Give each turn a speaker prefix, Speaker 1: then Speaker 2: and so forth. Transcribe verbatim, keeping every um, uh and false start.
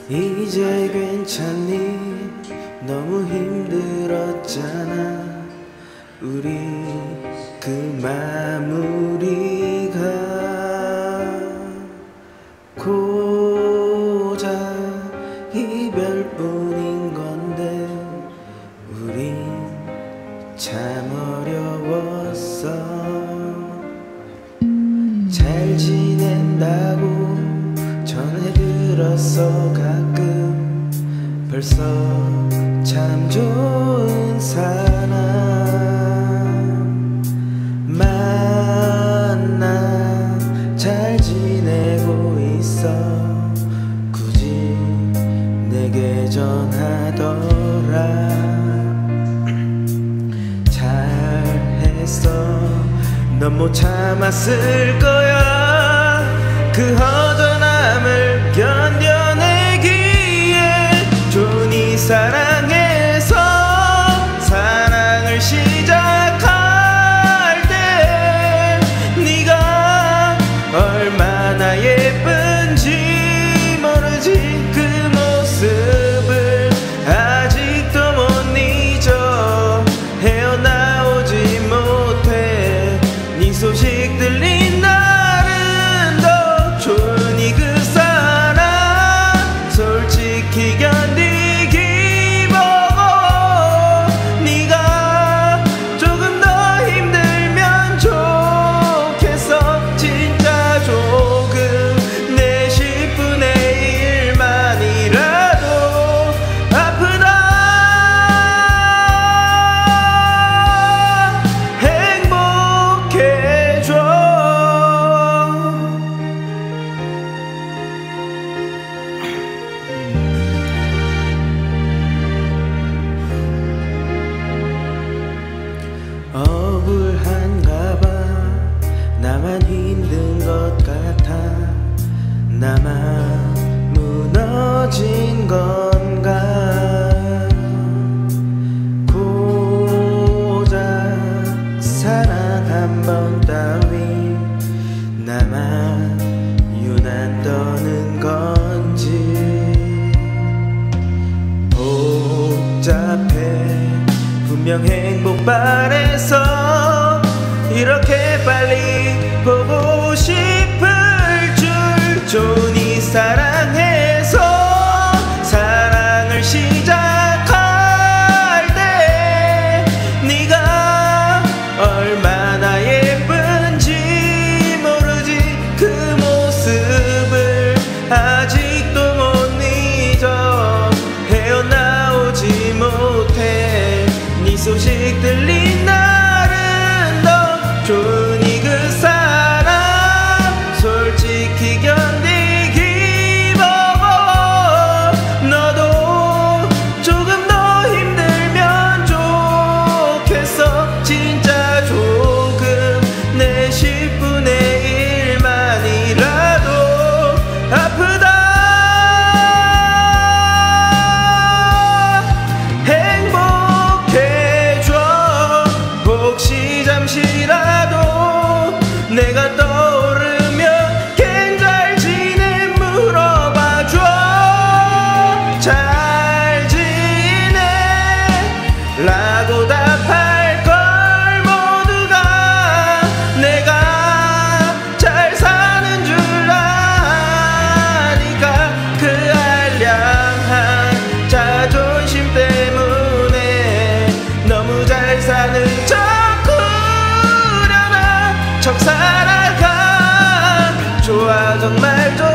Speaker 1: 이제 괜찮니? 너무 힘들었잖아. 우리 그 마무리가 고작 이별뿐인 건데 우린 참 어려웠어. 잘 지낸다고 전해 들었어. 가끔 벌써 참 좋은 사람 만나 잘 지내고 있어. 굳이 내게 전하더라. 잘했어. 넌 못 참았을 거야. 그 허전함을 견뎌내기에 존이 사랑해서 사랑을 시작할 때 네가 얼마나 예쁜지 모르지. 그 모습을 아직도 못 잊어. 헤어나오지 못해. 네 소식 들린 날은 더 좋으니 그 사랑 솔직히 견디기 보고 네가 조금 더 힘들면 좋겠어. 진짜 조금 내 십분의 일만이라도 아프다 행복해줘. 억울한가 봐. 나만 힘든 것 같아. 나만 무너진 건가. 고작 사랑 한 번 따위 나만 유난 떠는 건지. 복잡해. 분명 행복 바래서 이렇게 빨리 보고 싶을 줄. 존이 사랑해서 사랑을 시작할 때 네가 얼마나 예쁜지 모르지. 그 모습을 아직도 못 잊어. 헤어나오지 못해. 네 소식 들린 날은 더 좋으니 그 사랑 솔직히 견디기 보고 너도 조금 더 힘들면 좋겠어. 진짜 조금 내 십분의 일만이라도 아프다 혹시 잠시라도 내가 떠오르면 괜잘 지내 물어봐줘. 잘 지내 라고 답할 걸 모두가. 내가 잘 사는 줄 아니까 그 한량한 자존심 때문에 너무 잘 사는 척 척 살아가. 좋아 정말 좋아.